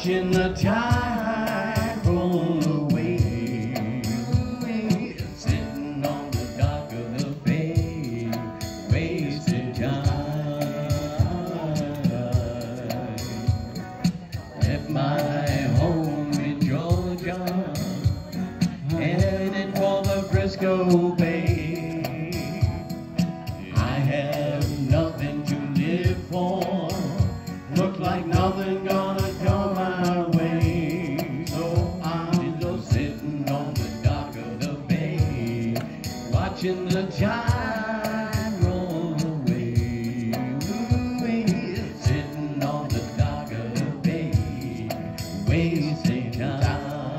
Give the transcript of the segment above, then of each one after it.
watching the tide roll away, sitting on the dock of the bay, wasting time. Left my home in Georgia, headed for the Frisco Bay. I have nothing to live for, look like nothing gonna come my way. So I'm just sitting on the dock of the bay, watching the tide roll away. Sitting on the dock of the bay, wasting time.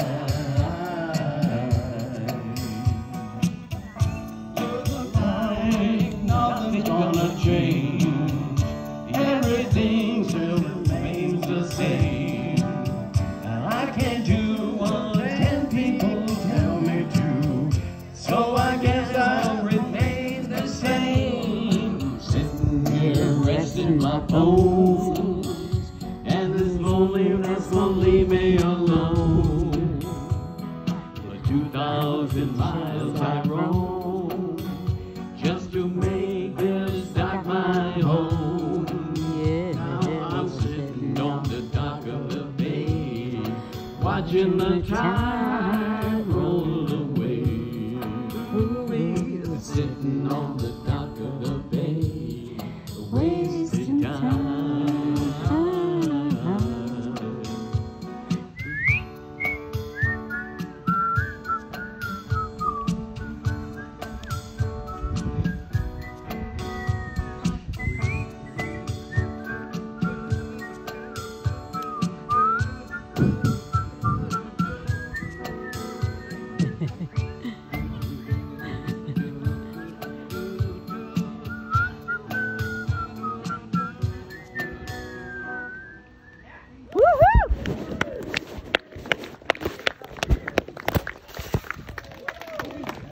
Nothing's gonna change, everything still remains the same. I can't do what 10 people tell me to, so I guess I'll remain the same. Sitting here resting my bones, and this loneliness won't leave me alone. For 2,000 miles I roam, just to make this dock my home. Now I'm sitting on the dock of the bay, watching the tide roll away. Sitting on the dock of the bay,